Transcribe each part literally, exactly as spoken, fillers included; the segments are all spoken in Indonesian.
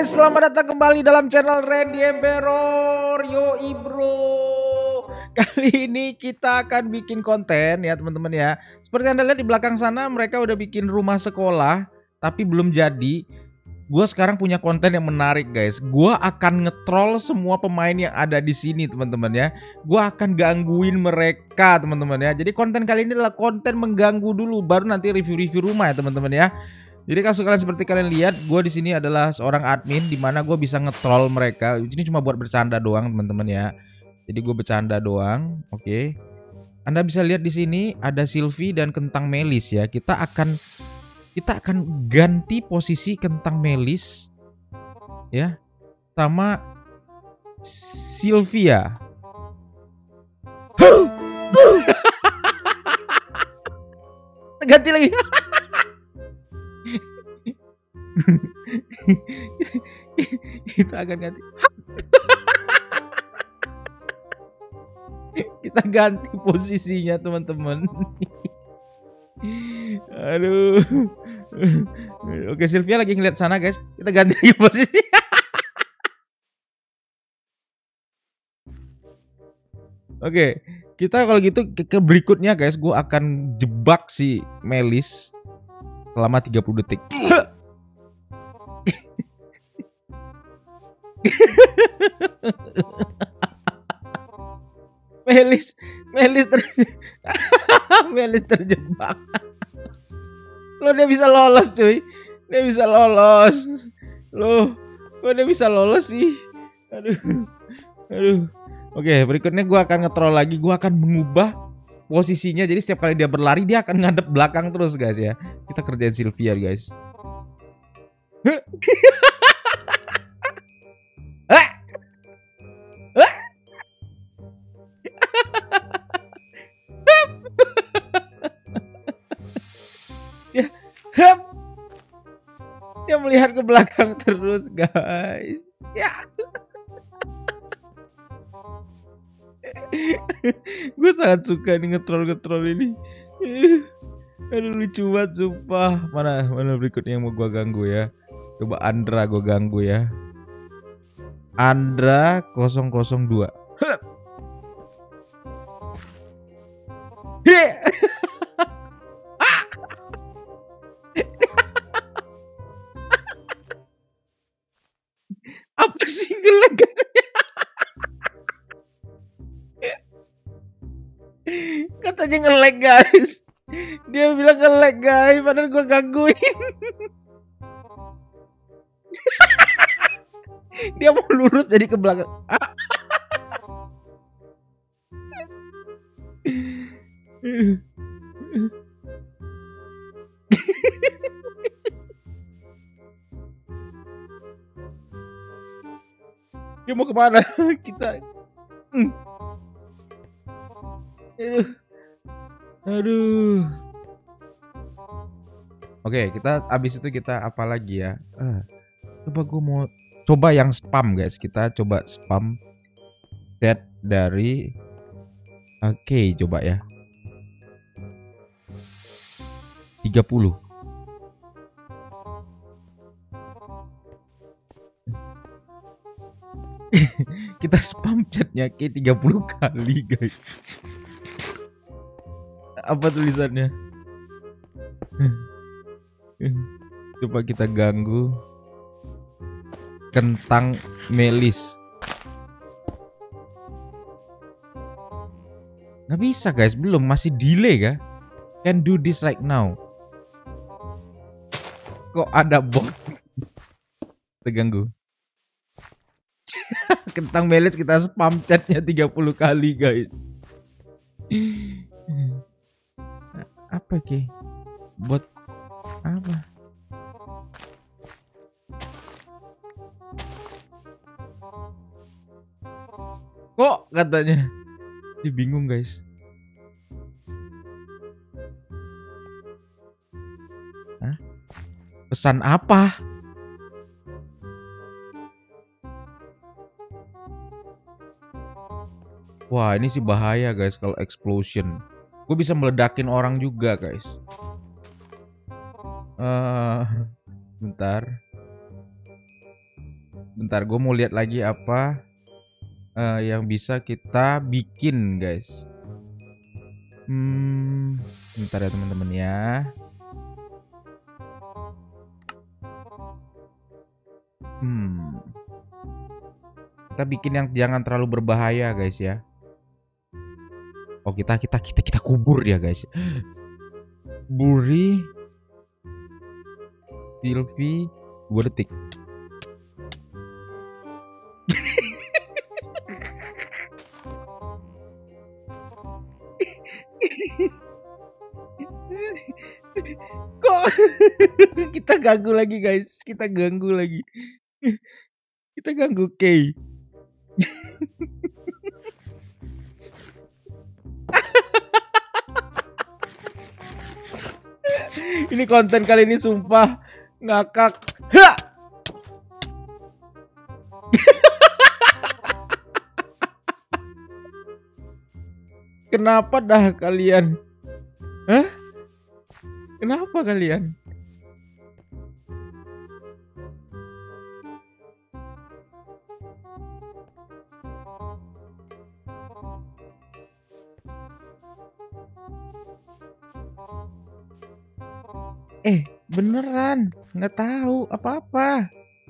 guys, selamat datang kembali dalam channel Randy Emperor. Yoi bro, kali ini kita akan bikin konten ya teman-teman ya. Seperti Anda lihat di belakang sana, mereka udah bikin rumah sekolah tapi belum jadi. Gua sekarang punya konten yang menarik guys. Gua akan ngetrol semua pemain yang ada di sini teman-teman ya. Gua akan gangguin mereka teman-teman ya. Jadi konten kali ini adalah konten mengganggu dulu, baru nanti review-review rumah ya teman-teman ya. Jadi kalau kalian seperti kalian lihat, gue di sini adalah seorang admin di mana gue bisa ngetrol mereka. Ini cuma buat bercanda doang teman-teman ya. Jadi gue bercanda doang, oke. Okay. Anda bisa lihat di sini ada Sylvie dan Kentang Melis ya. Kita akan kita akan ganti posisi Kentang Melis ya sama Sylvia. Ganti lagi. Kita akan ganti. Kita ganti posisinya teman-teman. Aduh. Oke, Sylvia lagi ngeliat sana guys. Kita ganti lagi posisi. Oke, kita kalau gitu ke, ke berikutnya guys, gue akan jebak si Melis selama tiga puluh detik. Melis, Melis ter Melis terjebak. Lo dia bisa lolos cuy, dia bisa lolos. Lo, kok dia bisa lolos sih? Aduh, aduh. Oke, berikutnya gue akan ngetrol lagi. Gue akan mengubah posisinya. Jadi setiap kali dia berlari dia akan ngadep belakang terus guys ya. Kita kerjain Sylvia guys. Dia, dia melihat ke belakang terus guys. Ya. Gue sangat suka nih ngetrol-ngetrol ini. Aduh lucu banget sumpah. Mana mana berikutnya yang mau gue ganggu ya. Coba Andra gue ganggu ya. Andra nol nol dua. Apa sih ngelag katanya? Katanya ngelag guys. Dia bilang ngelag guys, padahal gue gangguin. Dia mau lurus jadi ke belakang. Dia mau kemana? Kita. Aduh. Aduh. Oke, kita abis itu kita apa lagi ya? Uh, coba gue mau coba yang spam guys. Kita coba spam set dari. Oke, okay, coba ya. tiga puluh. Kita spam chatnya ke tiga puluh kali guys. Apa tulisannya? Coba kita ganggu Kentang Melis. Nggak bisa guys, belum, masih delay kah? Can do this right now. Kok ada bot? Terganggu. Kentang Melis kita spam chatnya tiga puluh kali guys. Apa ke? Bot apa? Kok katanya? Dia bingung guys. Hah? Pesan apa? Wah ini sih bahaya guys kalau explosion. Gue bisa meledakin orang juga guys. Uh, bentar. Bentar, gue mau lihat lagi apa uh, yang bisa kita bikin, guys. Hmm, bentar ya teman-teman ya. Hmm, kita bikin yang jangan terlalu berbahaya, guys ya. Oh, kita kita kita kita kubur ya, guys. Buri Sylvie dua detik. Kok kita ganggu lagi, guys? Kita ganggu lagi. Kita ganggu Kay. Ini konten kali ini sumpah ngakak. Ha! Kenapa dah kalian? Hah? Kenapa kalian? Eh, beneran nggak tahu apa-apa.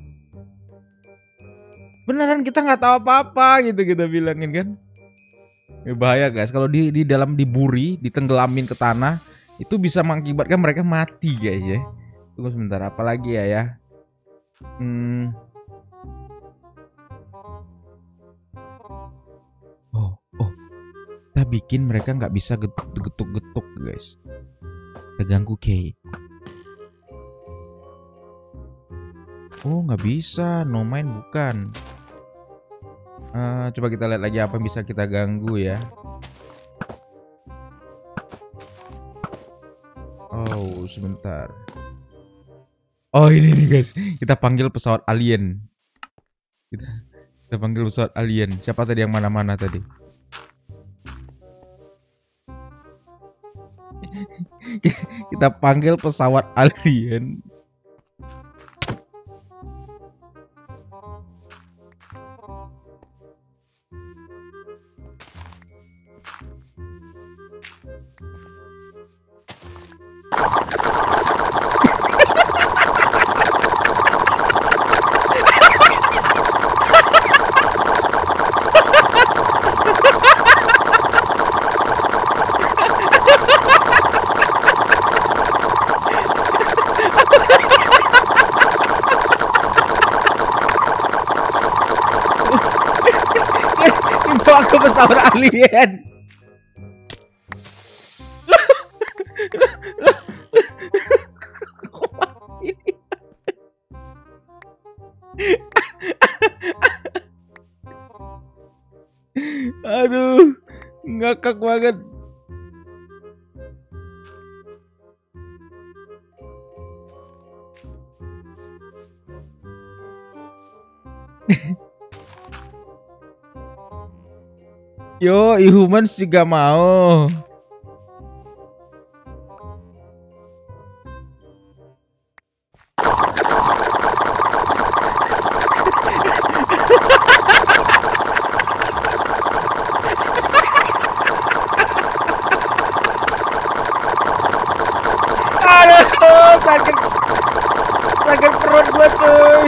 Beneran kita nggak tahu apa-apa gitu kita bilangin kan. Ya, bahaya guys, kalau di di dalam diburi, ditenggelamin ke tanah, itu bisa mengakibatkan mereka mati guys ya. Tunggu sebentar, apa lagi ya ya? Hmm. Oh, oh. Kita bikin mereka nggak bisa getuk-getuk guys. Kita ganggu Kay. Oh, nggak bisa, no main bukan. Uh, coba kita lihat lagi apa yang bisa kita ganggu ya. Oh, sebentar. Oh, ini nih guys, kita panggil pesawat alien. Kita, kita panggil pesawat alien. Siapa tadi yang mana-mana tadi? Kita panggil pesawat alien. Aku pesawat alien. Aduh, ngakak banget. Yo, humans juga mau. Aduh, sakit, sakit perut gua cuy.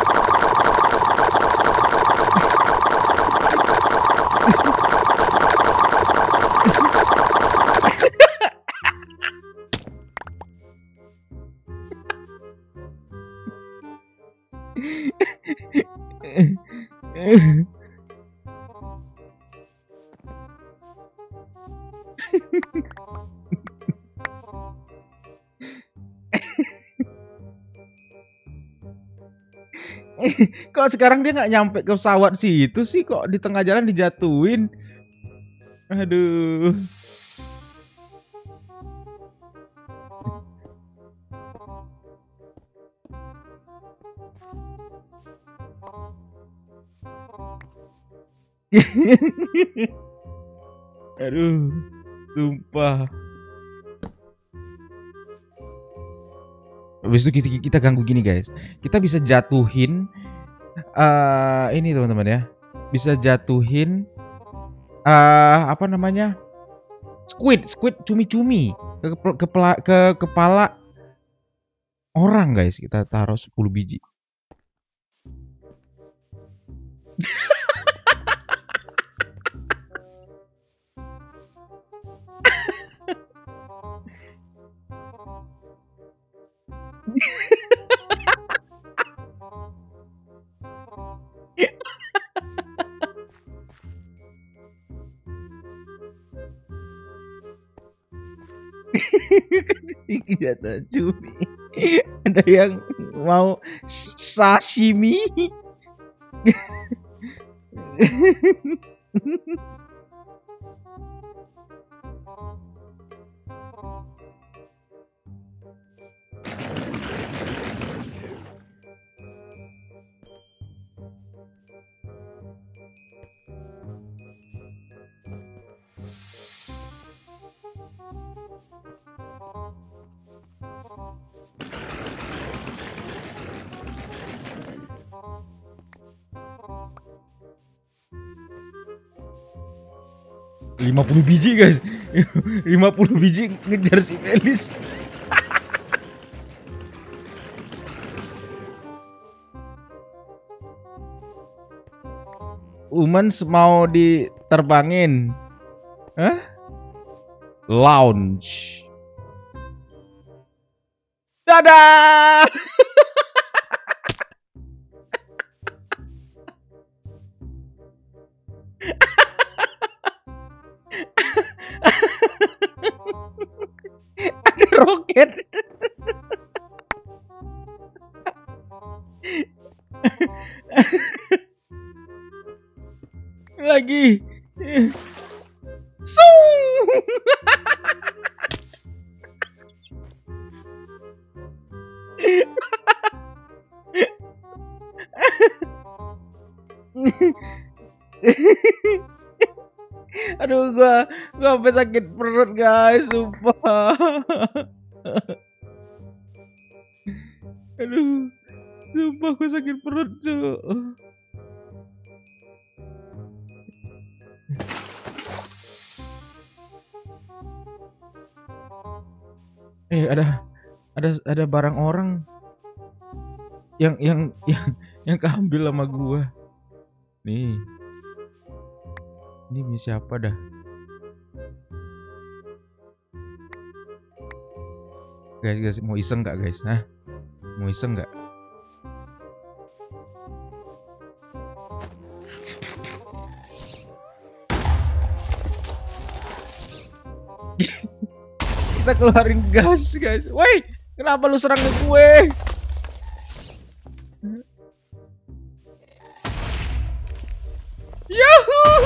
Kok sekarang dia nggak nyampe ke pesawat situ sih? Kok di tengah jalan dijatuhin? Aduh. Aduh, sumpah. Habis itu kita, kita ganggu gini guys. Kita bisa jatuhin uh, ini teman-teman ya, bisa jatuhin uh, apa namanya, squid, squid cumi-cumi ke, ke, ke kepala orang guys. Kita taruh sepuluh biji. Kelihatan cumi. Ada yang mau sashimi. lima puluh biji guys. lima puluh biji ngejar si Melis. Humans mau diterbangin. Hah? Lounge. Dadah. Ada roket. Lagi. Sung. Aduh, gua gua sampai sakit perut guys, sumpah. Aduh, sumpah gua sakit perut cuy. Eh ada ada ada barang orang yang yang yang yang keambil sama gua. Nih. Ini punya siapa dah? Guys, guys, mau iseng nggak guys? Nah, mau iseng nggak? Kita keluarin gas guys. Woi, kenapa lu serang gue? Yahoo!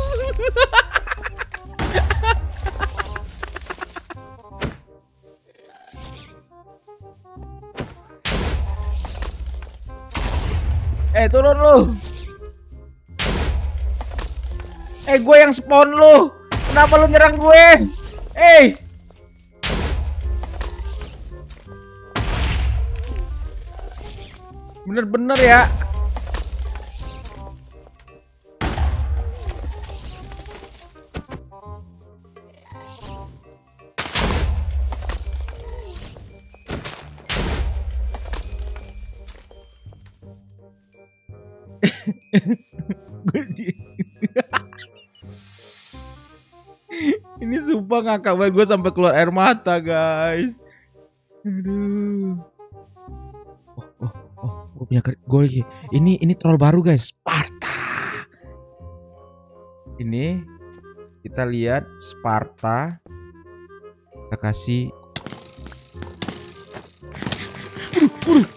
Eh, turun lu. Eh, gue yang spawn lu. Kenapa lu nyerang gue? Eh. Bener-bener ya. Ini sumpah ngakak banget, gue sampai keluar air mata guys. Aduh. Oh, oh, oh, gue punya gue lagi. Ini ini troll baru guys, Sparta. Ini kita lihat Sparta. Kita kasih. Uh, uh.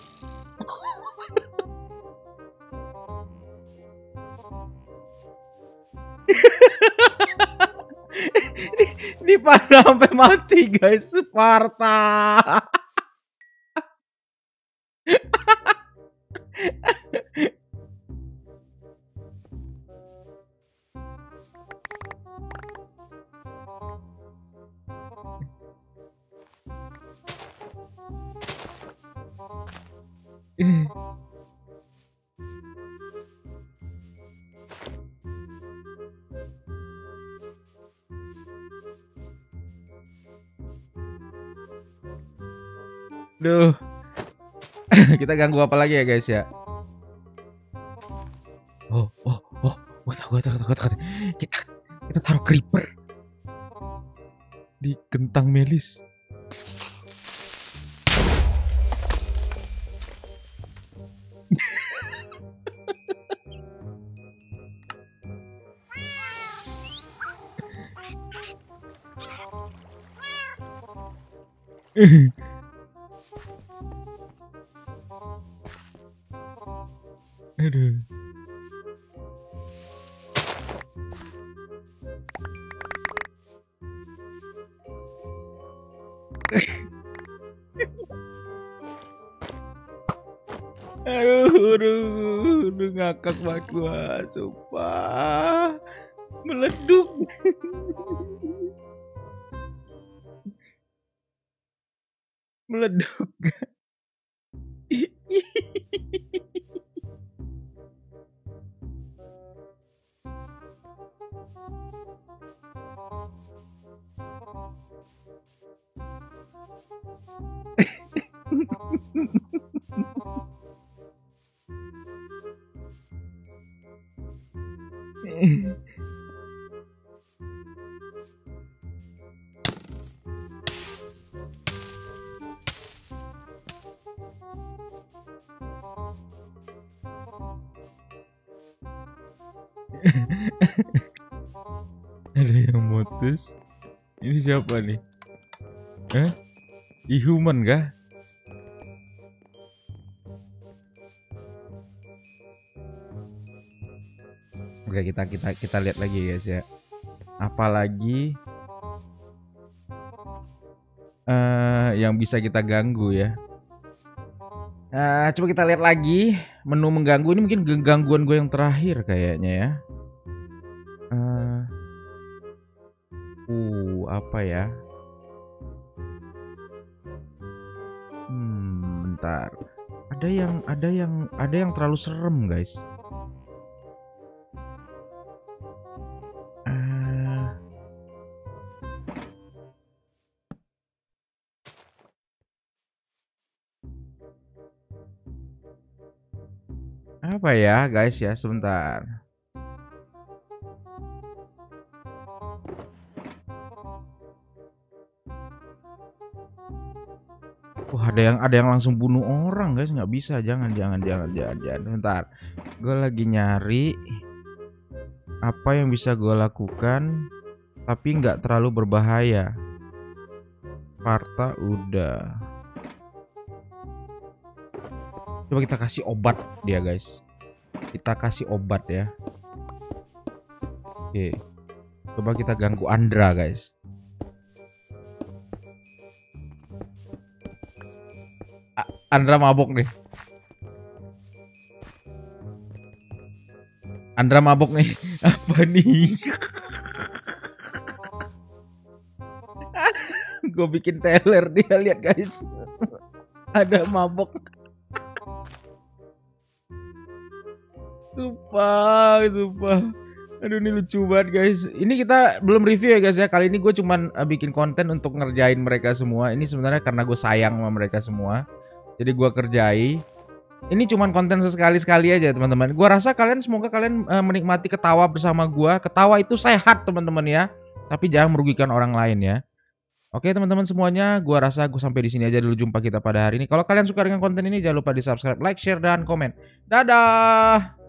Ini pada sampai mati guys, Sparta. Duh. Kita ganggu apa lagi ya guys ya? Oh, oh, oh, gua tahu, gua tahu, gua tahu, gua tahu. Kita kita taruh creeper di kentang melis. Aduh. Aduh, aduh, aduh ngakak banget gua, sumpah. Meleduk. Meleduk. Ada yang mutus. Ini siapa nih? Hah? Ihuman kah? Oke, kita kita kita lihat lagi guys ya. Apalagi uh, yang bisa kita ganggu ya. Uh, coba kita lihat lagi menu mengganggu. Ini mungkin gangguan gue yang terakhir kayaknya ya. Uh, uh apa ya? Hmm, bentar. Ada yang ada yang ada yang terlalu serem guys. Apa ya guys ya, sebentar. Wah, ada yang ada yang langsung bunuh orang guys, nggak bisa, jangan jangan jangan jangan jangan. Sebentar, gue lagi nyari apa yang bisa gue lakukan tapi nggak terlalu berbahaya. Parta udah. Coba kita kasih obat dia guys. Kita kasih obat ya. Oke. Coba kita ganggu Andra guys. A Andra mabok nih. Andra mabok nih. Apa nih? Gue bikin teler dia, lihat guys. Ada mabok. Sumpah, sumpah. Aduh, ini lucu banget guys. Ini kita belum review ya guys ya. Kali ini gue cuman uh, bikin konten untuk ngerjain mereka semua. Ini sebenarnya karena gue sayang sama mereka semua. Jadi gue kerjai. Ini cuman konten sesekali-sekali aja teman-teman. Gue rasa kalian, semoga kalian uh, menikmati ketawa bersama gue. Ketawa itu sehat teman-teman ya. Tapi jangan merugikan orang lain ya. Oke teman-teman semuanya, gue rasa gue sampai di sini aja dulu jumpa kita pada hari ini. Kalau kalian suka dengan konten ini, jangan lupa di subscribe, like, share, dan komen. Dadah.